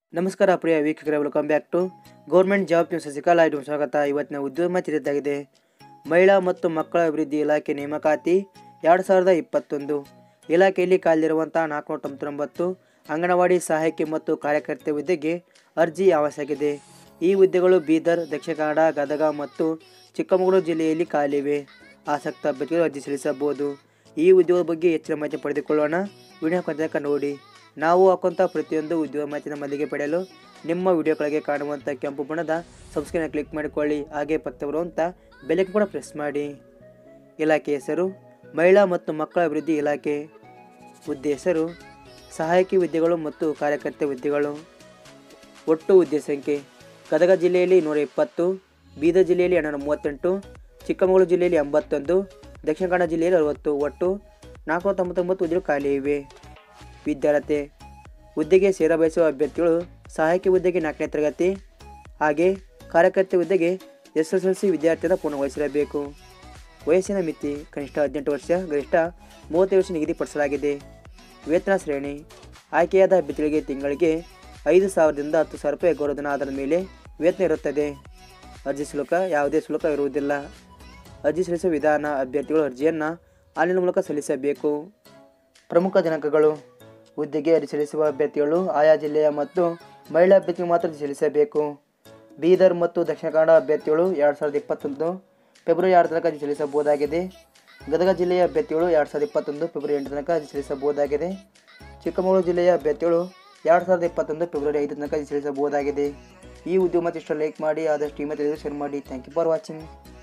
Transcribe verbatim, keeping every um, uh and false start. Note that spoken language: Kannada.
ನಮಸ್ಕಾರ ಪ್ರಿಯ ವೀಕ್ಷಕರೇ, welcome back to government job news ಸಸಿಕಾಲ ಇದು ಸ್ವಾಗತ. ಇವತ್ತಿನ ಉದ್ಯೋಗ ಮಾಹಿತಿ ಇದಾಗಿದೆ. ಮಹಿಳಾ ಮತ್ತು ಮಕ್ಕಳ ಅಭಿವೃದ್ಧಿ ಇಲಾಖೆ ನೇಮಕಾತಿ ಎರಡು ಸಾವಿರದ ಇಪ್ಪತ್ತೊಂದು ಇಲಾಖೆಯಲ್ಲಿ ಖಾಲಿರುವಂಥ ನಾಲ್ಕುನೂರ ತೊಂಬತ್ತೊಂಬತ್ತು ಅಂಗನವಾಡಿ ಸಹಾಯಕಿ ಮತ್ತು ಕಾರ್ಯಕರ್ತೆ ಹುದ್ದೆಗೆ ಅರ್ಜಿ ಆವಶ್ಯಕತೆ. ಈ ಹುದ್ದೆಗಳು ಬೀದರ್, ದಕ್ಷಿಣ ಕನ್ನಡ, ಗದಗ ಮತ್ತು ಚಿಕ್ಕಮಗಳೂರು ಜಿಲ್ಲೆಯಲ್ಲಿ ಖಾಲಿವೆ. ಆಸಕ್ತ ಅಭ್ಯರ್ಥಿಗಳು ಅರ್ಜಿ ಸಲ್ಲಿಸಬಹುದು. ಈ ಉದ್ಯೋಗದ ಬಗ್ಗೆ ಹೆಚ್ಚಿನ ಮಾಹಿತಿ ಪಡೆದುಕೊಳ್ಳೋಣ. ವಿಡಿಯೋ ತನಕ ನೋಡಿ. ನಾವು ಹಾಕುವಂಥ ಪ್ರತಿಯೊಂದು ಉದ್ಯೋಗ ಮಾಹಿತಿನ ಮೊದಲಿಗೆ ಪಡೆಯಲು ನಿಮ್ಮ ವಿಡಿಯೋ ಕೆಳಗೆ ಕಾಣುವಂಥ ಕೆಂಪು ಬಣ್ಣದ ಸಬ್ಸ್ಕ್ರೈಬ್ ಕ್ಲಿಕ್ ಮಾಡಿಕೊಳ್ಳಿ. ಹಾಗೆ ಪಕ್ಕ ಬರುವಂಥ ಬೆಲ್ ಕೂಡ ಪ್ರೆಸ್ ಮಾಡಿ. ಇಲಾಖೆ ಹೆಸರು ಮಹಿಳಾ ಮತ್ತು ಮಕ್ಕಳ ಅಭಿವೃದ್ಧಿ ಇಲಾಖೆ. ಹುದ್ದೆ ಹೆಸರು ಸಹಾಯಕಿ ಹುದ್ದೆಗಳು ಮತ್ತು ಕಾರ್ಯಕರ್ತೆ ಹುದ್ದೆಗಳು. ಒಟ್ಟು ಹುದ್ದೆ ಸಂಖ್ಯೆ ಗದಗ ಜಿಲ್ಲೆಯಲ್ಲಿ ನೂರ ಇಪ್ಪತ್ತು, ಬೀದರ್ ಜಿಲ್ಲೆಯಲ್ಲಿ ಎರಡುನೂರ ಮೂವತ್ತೆಂಟು, ಚಿಕ್ಕಮಗಳೂರು ಜಿಲ್ಲೆಯಲ್ಲಿ ಎಂಬತ್ತೊಂದು, ದಕ್ಷಿಣ ಕನ್ನಡ ಜಿಲ್ಲೆಯಲ್ಲಿ ಅರವತ್ತು. ಒಟ್ಟು ನಾಲ್ಕುನೂರ ತೊಂಬತ್ತೊಂಬತ್ತು ಹುದ್ದೆಗಳು ಖಾಲಿ ಇವೆ. ವಿದ್ಯಾರ್ಹತೆ ಹುದ್ದೆಗೆ ಸೇರಬಯಸುವ ಅಭ್ಯರ್ಥಿಗಳು ಸಹಾಯಕಿ ಹುದ್ದೆಗೆ ನಾಲ್ಕನೇ ತರಗತಿ ಹಾಗೆ ಕಾರ್ಯಕರ್ತೆ ಹುದ್ದೆಗೆ ಎಸ್ ಎಸ್ ಎಲ್ ಸಿ ವಿದ್ಯಾರ್ಥಿಯನ್ನು ಪೂರ್ಣಗೊಳಿಸಿರಬೇಕು. ವಯಸ್ಸಿನ ಮಿತಿ ಕನಿಷ್ಠ ಹದಿನೆಂಟು ವರ್ಷ, ಗರಿಷ್ಠ ಮೂವತ್ತೈದು ವರ್ಷ ನಿಗದಿಪಡಿಸಲಾಗಿದೆ. ವೇತನ ಶ್ರೇಣಿ ಆಯ್ಕೆಯಾದ ಅಭ್ಯರ್ಥಿಗಳಿಗೆ ತಿಂಗಳಿಗೆ ಐದು ಸಾವಿರದಿಂದ ಹತ್ತು ಸಾವಿರ ರೂಪಾಯಿ ಗೌರವಧನ ಆಧಾರದ ಮೇಲೆ ವೇತನ ಇರುತ್ತದೆ. ಅರ್ಜಿ ಶುಲ್ಕ ಯಾವುದೇ ಶುಲ್ಕ ಇರುವುದಿಲ್ಲ. ಅರ್ಜಿ ಸಲ್ಲಿಸುವ ವಿಧಾನ ಅಭ್ಯರ್ಥಿಗಳು ಅರ್ಜಿಯನ್ನು ಆನ್ಲೈನ್ ಮೂಲಕ ಸಲ್ಲಿಸಬೇಕು. ಪ್ರಮುಖ ದಿನಾಂಕಗಳು ಹುದ್ದೆಗೆ ಅರ್ಜಿ ಸಲ್ಲಿಸುವ ಅಭ್ಯರ್ಥಿಗಳು ಆಯಾ ಜಿಲ್ಲೆಯ ಮತ್ತು ಮಹಿಳಾ ಅಭ್ಯರ್ಥಿಗಳು ಮಾತ್ರ ಅರ್ಜಿ ಸಲ್ಲಿಸಬೇಕು. ಬೀದರ್ ಮತ್ತು ದಕ್ಷಿಣ ಕನ್ನಡ ಅಭ್ಯರ್ಥಿಗಳು ಎರಡು ಸಾವಿರದ ಇಪ್ಪತ್ತೊಂದು ಫೆಬ್ರವರಿ ಆರು ತನಕ ಅರ್ಜಿ ಸಲ್ಲಿಸಬಹುದಾಗಿದೆ. ಗದಗ ಜಿಲ್ಲೆಯ ಅಭ್ಯರ್ಥಿಗಳು ಎರಡು ಸಾವಿರದ ಇಪ್ಪತ್ತೊಂದು ಫೆಬ್ರವರಿ ಎಂಟು ತನಕ ಅರ್ಜಿ ಸಲ್ಲಿಸಬಹುದಾಗಿದೆ. ಚಿಕ್ಕಮಗಳೂರು ಜಿಲ್ಲೆಯ ಅಭ್ಯರ್ಥಿಗಳು ಎರಡು ಸಾವಿರದ ಇಪ್ಪತ್ತೊಂದು ಫೆಬ್ರವರಿ ಐದು ತನಕ ಅರ್ಜಿ ಸಲ್ಲಿಸಬಹುದಾಗಿದೆ. ಈ ಉದ್ಯೋಗ ಮತ್ತೆ ಇಷ್ಟ ಲೈಕ್ ಮಾಡಿ, ಆದಷ್ಟು ಇಮೇಲ್ ಶೇರ್ ಮಾಡಿ. Thank you for watching.